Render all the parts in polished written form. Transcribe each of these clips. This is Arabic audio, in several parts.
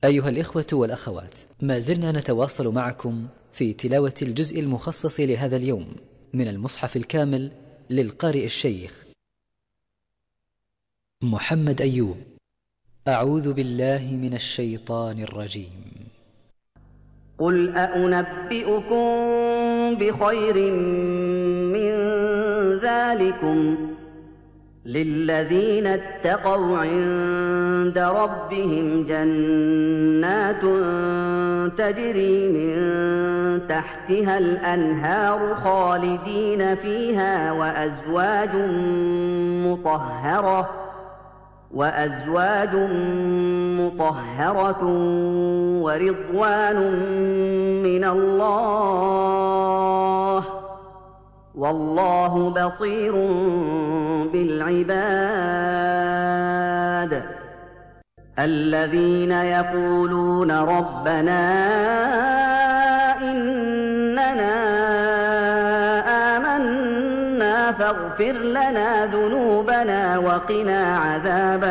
أيها الإخوة والأخوات، ما زلنا نتواصل معكم في تلاوة الجزء المخصص لهذا اليوم من المصحف الكامل للقارئ الشيخ محمد أيوب. أعوذ بالله من الشيطان الرجيم. قل أنبئكم بخير من ذلكم للذين اتقوا عند ربهم جنات تجري من تحتها الأنهار خالدين فيها وأزواج مطهرة ورضوان من الله والله بصير بالعباد. الذين يقولون ربنا إننا آمنا فاغفر لنا ذنوبنا وقنا عذاب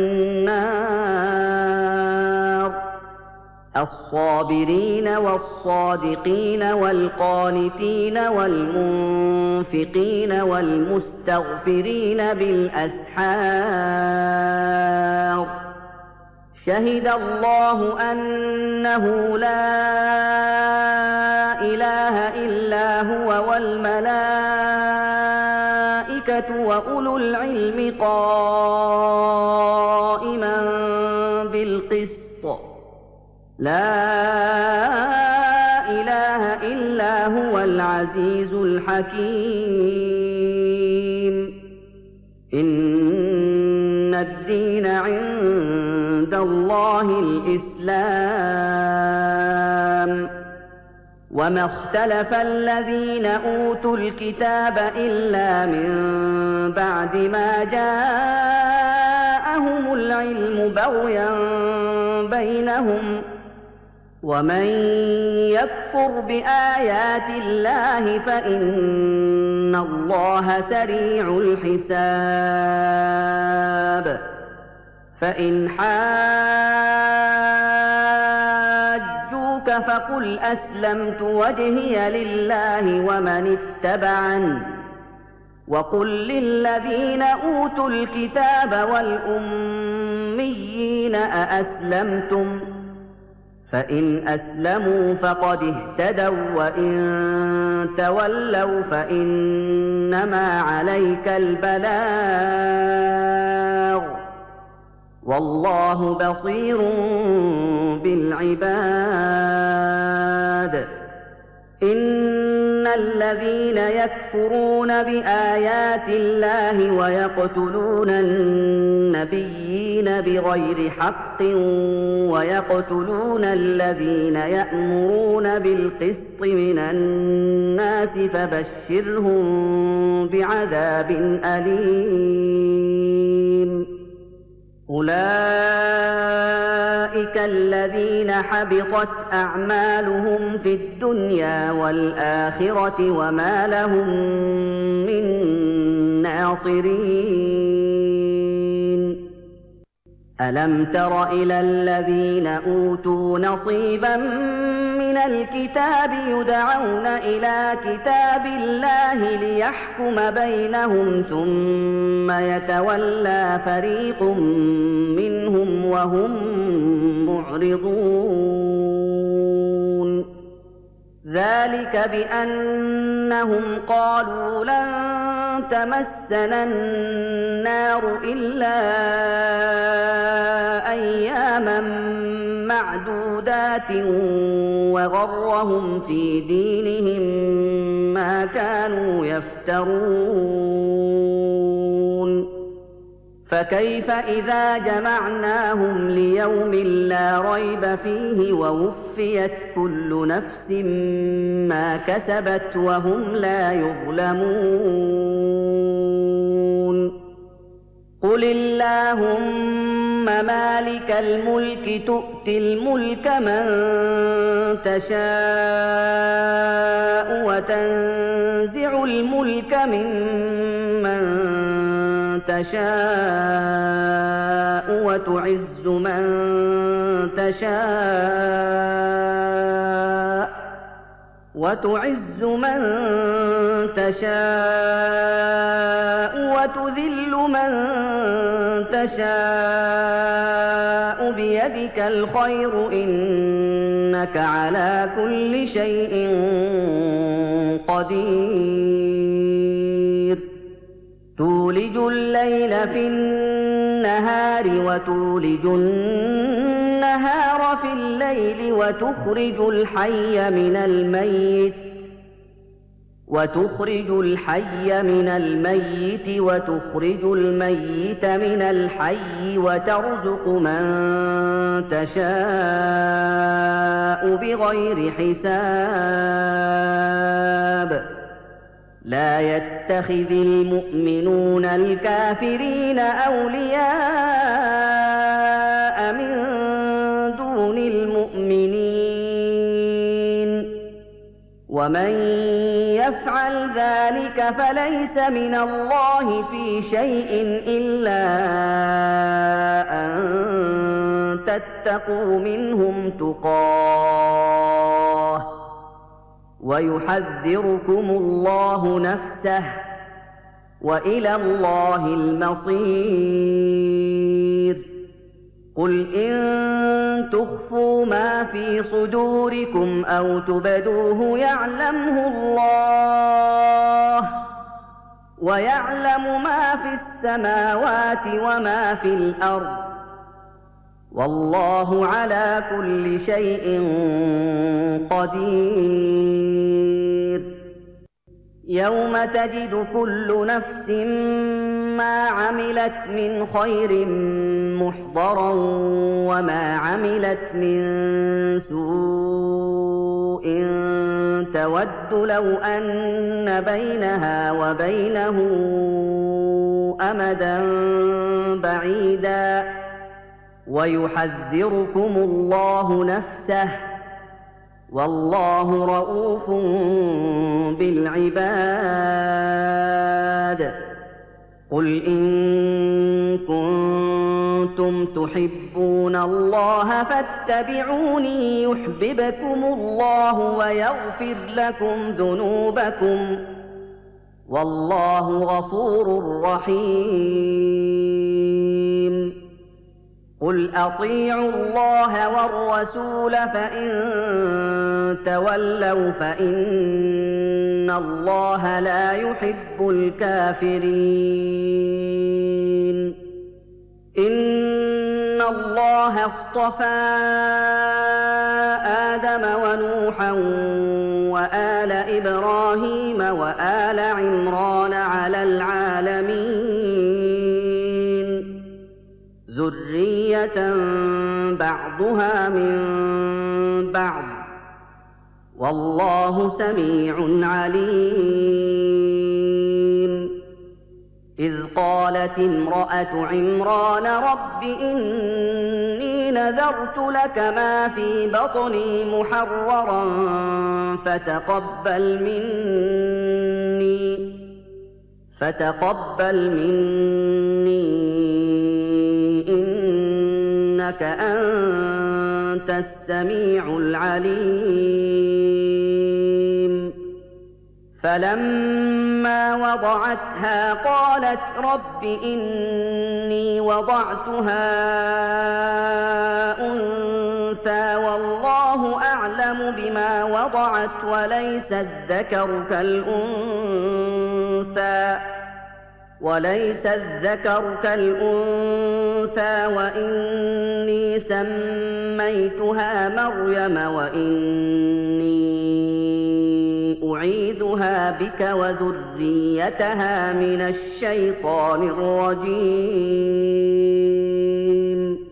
النار. الصابرين والصادقين والقانتين والمنفقين والمستغفرين بالأسحار. شهد الله أنه لا إله إلا هو والملائكة وأولو العلم قائما بالقسط. لا إله إلا هو العزيز الحكيم. إن الدين عند الله الإسلام. وما اختلف الذين أوتوا الكتاب إلا من بعد ما جاءهم العلم بغيا بينهم. ومن يكفر بآيات الله فإن الله سريع الحساب. فإن حاجوك فقل أسلمت وجهي لله ومن اتبعني وقل للذين أوتوا الكتاب والأميين أأسلمتم فإن أسلموا فقد اهتدوا وإن تولوا فإنما عليك البلاغ والله بصير بالعباد. إن الذين يكفرون بآيات الله ويقتلون النبيين بغير حق ويقتلون الذين يأمرون بالقسط من الناس فبشرهم بعذاب أليم. أولئك الذين حبطت أعمالهم في الدنيا والآخرة وما لهم من ناصرين. ألم تر إلى الذين أوتوا نصيبا من الكتاب يدعون إلى كتاب الله ليحكم بينهم ثم يتولى فريق منهم وهم معرضون. ذلك بأنهم قالوا لن تمسنا النار إلا أياما معدودات وغرهم في دينهم ما كانوا يفترون. فكيف إذا جمعناهم ليوم لا ريب فيه ووفيت كل نفس ما كسبت وهم لا يظلمون. قل اللهم مالك الملك تؤتي الملك من تشاء وتنزع الملك ممن تشاء وتعز من تشاء وتذل من تشاء بيدك الخير إنك على كل شيء قدير تولج الليل في النهار وتولج النهار في الليل وتخرج الحي من الميت وتخرج الميت من الحي وترزق من تشاء بغير حساب لا يتخذ المؤمنون الكافرين أولياء من دون المؤمنين ومن يفعل ذلك فليس من الله في شيء إلا أن تتقوا منهم تقاه ويحذركم الله نفسه وإلى الله المصير قل إن تخفوا ما في صدوركم أو تبدوه يعلمه الله ويعلم ما في السماوات وما في الأرض والله على كل شيء قدير يوم تجد كل نفس ما عملت من خير محضرا وما عملت من سوء تود لو أن بينها وبينه أمدا بعيدا ويحذركم الله نفسه والله رءوف بالعباد قل إن كنتم تحبون الله فاتبعوني يحببكم الله ويغفر لكم ذنوبكم والله غفور رحيم قل أطيعوا الله والرسول فإن تولوا فإن الله لا يحب الكافرين إن الله اصطفى آدم ونوحا وآل إبراهيم وآل عمران على العالمين ذرية بعضها من بعض والله سميع عليم إذ قالت امرأة عمران رب إني نذرت لك ما في بطني محررا فتقبل مني إنك أنت السميع العليم فلما وضعتها قالت رب إني وضعتها أنثى والله أعلم بما وضعت وليس الذكر كالأنثى وإني سميتها مريم وإني أعيذها بك وذريتها من الشيطان الرجيم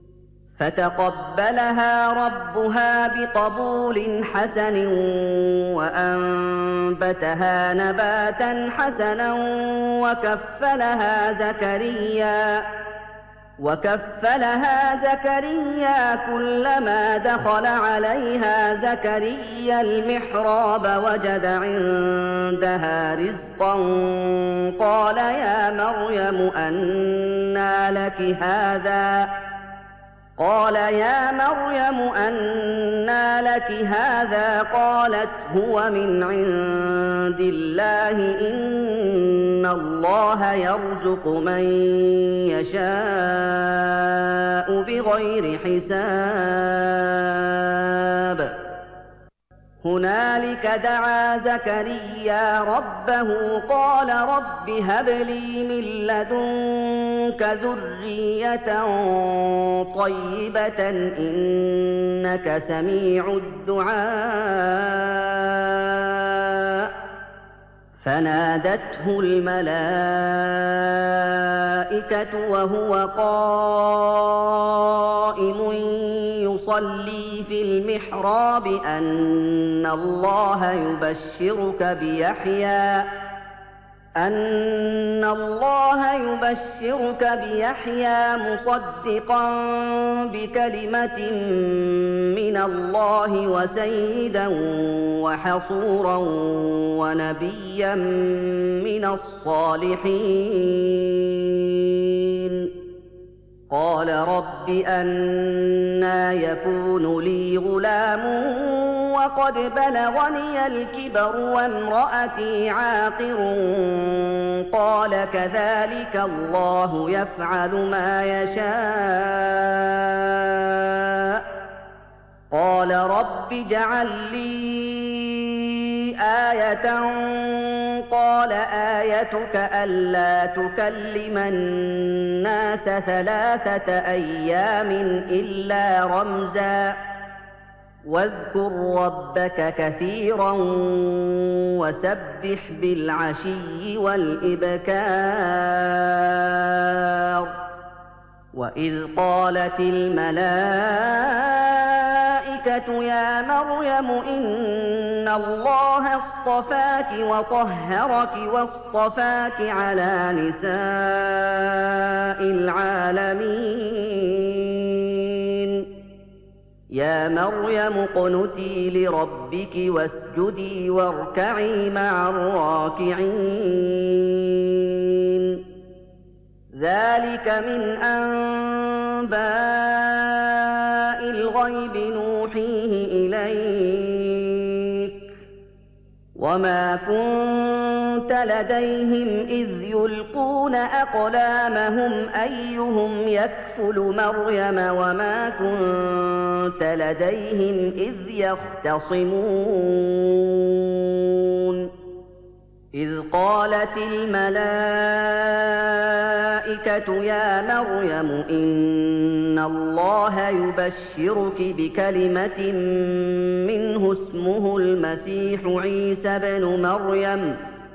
فتقبلها ربها بقبول حسن وأنبتها نباتا حسنا وكفلها زكريا كلما دخل عليها زكريا المحراب وجد عندها رزقا قال يا مريم أنى لك هذا قالت هو من عند الله إن الله يرزق من يشاء بغير حساب هنالك دعا زكريا ربه قال رب هب لي من لدنك ذرية طيبة إنك سميع الدعاء فنادته الملائكة وهو قائم يصلي في المحراب أن الله يبشرك بيحيى مصدقا بكلمة من الله وسيدا وحصورا ونبيا من الصالحين قال رب أنى يكون لي غلام وقد بلغني الكبر وامرأتي عاقر قال كذلك الله يفعل ما يشاء قال رب اجعل لي آية قال آيتك ألا تكلم الناس 3 أيام إلا رمزا واذكر ربك كثيرا وسبح بالعشي والإبكار وإذ قالت الملائكة يا مريم إن الله اصطفاك وطهرك واصطفاك على نساء العالمين يا مريم اقنتي لربك واسجدي واركعي مع الراكعين ذلك من أنباء الغيب نوحيه إليك وما كنت لديهم إذ يلقون أقلامهم أيهم يكفل مريم وما كنت لديهم إذ يختصمون إذ قالت الملائكة يا مريم إن الله يبشرك بكلمة منه اسمه المسيح عيسى بن مريم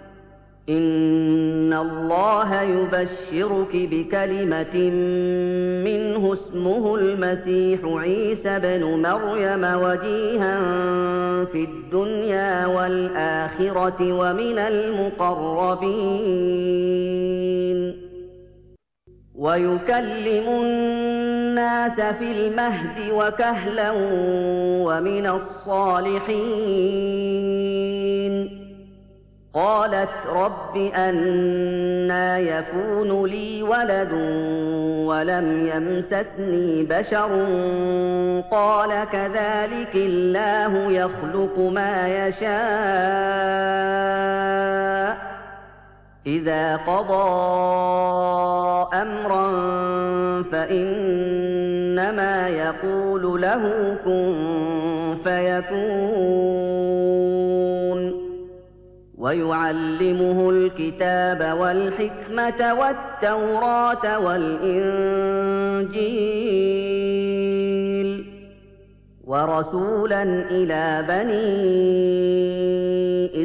إن الله يبشرك بكلمة منه اسمه المسيح عيسى بن مريم وجيها في الدنيا والآخرة ومن المقربين ويكلم الناس في المهد وكهلا ومن الصالحين قالت رب أنى يكون لي ولد ولم يمسسني بشر قال كذلك الله يخلق ما يشاء إذا قضى أمرا فإنما يقول له كن فيكون ويعلمه الكتاب والحكمة والتوراة والإنجيل ورسولا إلى بني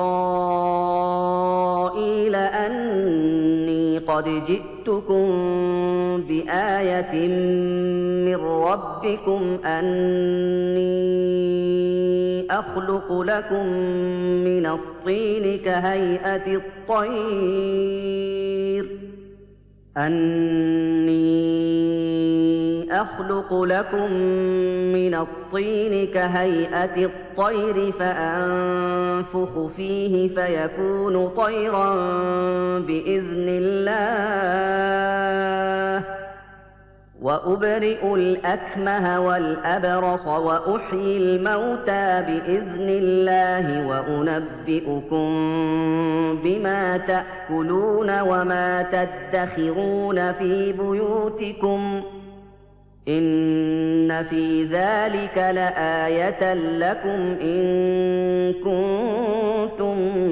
إسرائيل أني قد جئتكم بآية من ربكم أني أخلق لكم من الطين كهيئة الطير أني أخلق لكم من الطين كهيئة الطير فأنفخ فيه فيكون طيرا بإذن الله وأبرئ الأكمه والأبرص وأحيي الموتى بإذن الله وأنبئكم بما تأكلون وما تدخرون في بيوتكم إن في ذلك لآية لكم إن كنتم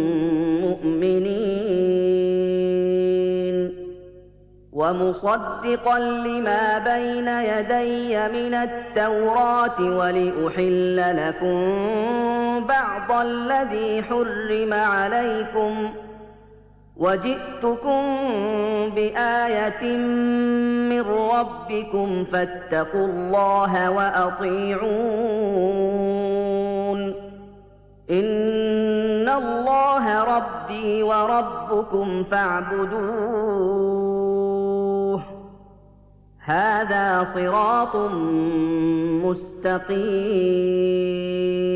مؤمنين ومصدقا لما بين يدي من التوراة ولأحل لكم بعض الذي حرم عليكم وجئتكم بآية من ربكم فاتقوا الله وأطيعون إن الله ربي وربكم فاعبدوه هذا صراط مستقيم